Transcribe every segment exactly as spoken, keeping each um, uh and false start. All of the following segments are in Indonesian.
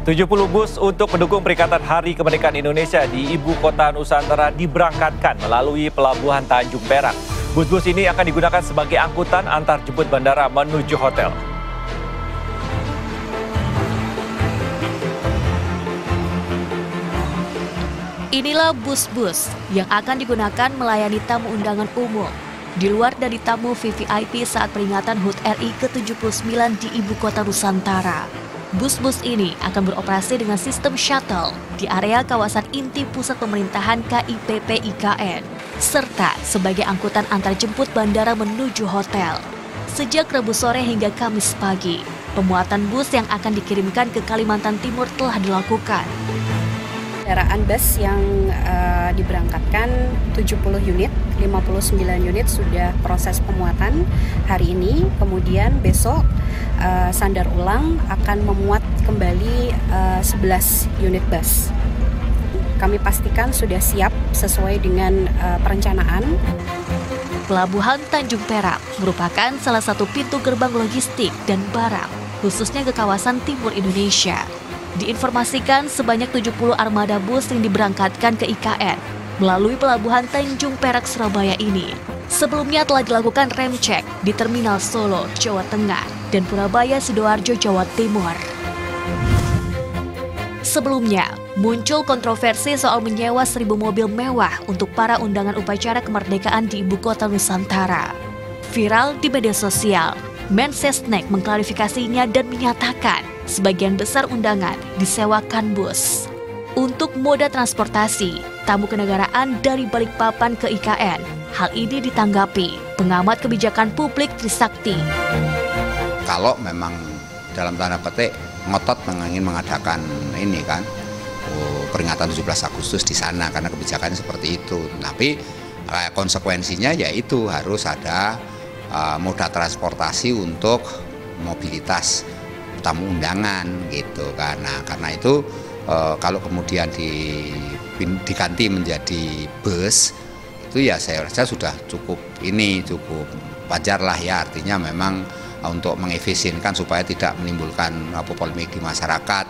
tujuh puluh bus untuk mendukung peringatan Hari Kemerdekaan Indonesia di Ibu Kota Nusantara diberangkatkan melalui Pelabuhan Tanjung Perak. Bus-bus ini akan digunakan sebagai angkutan antar jemput bandara menuju hotel. Inilah bus-bus yang akan digunakan melayani tamu undangan umum. Di luar dari tamu V V I P saat peringatan H U T R I ke tujuh puluh sembilan di Ibu Kota Nusantara. Bus-bus ini akan beroperasi dengan sistem shuttle di area kawasan inti pusat pemerintahan K I P P I K N, serta sebagai angkutan antarjemput bandara menuju hotel. Sejak Rabu sore hingga Kamis pagi, pemuatan bus yang akan dikirimkan ke Kalimantan Timur telah dilakukan. Kendaraan bus yang uh, diberangkatkan tujuh puluh unit, lima puluh sembilan unit sudah proses pemuatan hari ini. Kemudian besok uh, sandar ulang akan memuat kembali uh, sebelas unit bus. Kami pastikan sudah siap sesuai dengan uh, perencanaan. Pelabuhan Tanjung Perak merupakan salah satu pintu gerbang logistik dan barang, khususnya ke kawasan timur Indonesia. Diinformasikan sebanyak tujuh puluh armada bus yang diberangkatkan ke I K N melalui Pelabuhan Tanjung Perak Surabaya ini. Sebelumnya telah dilakukan rem cek di Terminal Solo, Jawa Tengah dan Purabaya Sidoarjo, Jawa Timur. Sebelumnya, muncul kontroversi soal menyewa seribu mobil mewah untuk para undangan upacara kemerdekaan di Ibu Kota Nusantara. Viral di media sosial, Mensesnek mengklarifikasinya dan menyatakan sebagian besar undangan disewakan bus. Untuk moda transportasi, tamu kenegaraan dari Balikpapan ke I K N, hal ini ditanggapi pengamat kebijakan publik Trisakti. Kalau memang dalam tanda petik ngotot ingin mengadakan ini kan, oh, peringatan tujuh belas Agustus di sana karena kebijakannya seperti itu. Tapi eh, konsekuensinya yaitu harus ada Uh, moda transportasi untuk mobilitas tamu undangan gitu kan. Nah, karena itu uh, kalau kemudian di, diganti menjadi bus itu ya saya rasa sudah cukup ini cukup wajar lah ya, artinya memang uh, untuk mengefisienkan supaya tidak menimbulkan uh, polemik di masyarakat.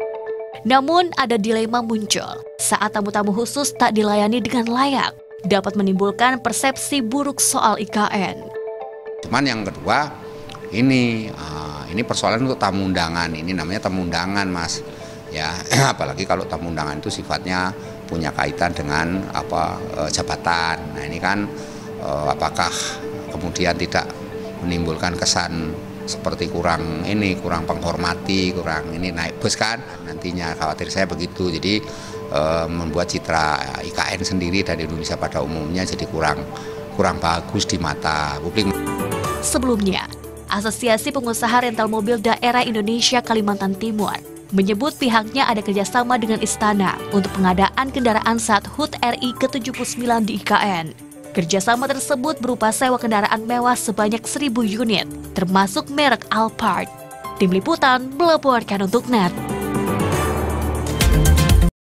Namun ada dilema muncul saat tamu-tamu khusus tak dilayani dengan layak, dapat menimbulkan persepsi buruk soal I K N. Cuman yang kedua, ini uh, ini persoalan untuk tamu undangan. Ini namanya tamu undangan, Mas. Ya, apalagi kalau tamu undangan itu sifatnya punya kaitan dengan apa uh, jabatan. Nah, ini kan uh, apakah kemudian tidak menimbulkan kesan seperti kurang ini, kurang penghormati, kurang ini naik bus kan? Nantinya khawatir saya begitu. Jadi uh, membuat citra I K N sendiri dan Indonesia pada umumnya jadi kurang kurang bagus di mata publik. Sebelumnya, Asosiasi Pengusaha Rental Mobil Daerah Indonesia Kalimantan Timur menyebut pihaknya ada kerjasama dengan Istana untuk pengadaan kendaraan saat H U T R I ke tujuh puluh sembilan di I K N. Kerjasama tersebut berupa sewa kendaraan mewah sebanyak seribu unit, termasuk merek Alphard. Tim Liputan melaporkan untuk N E T.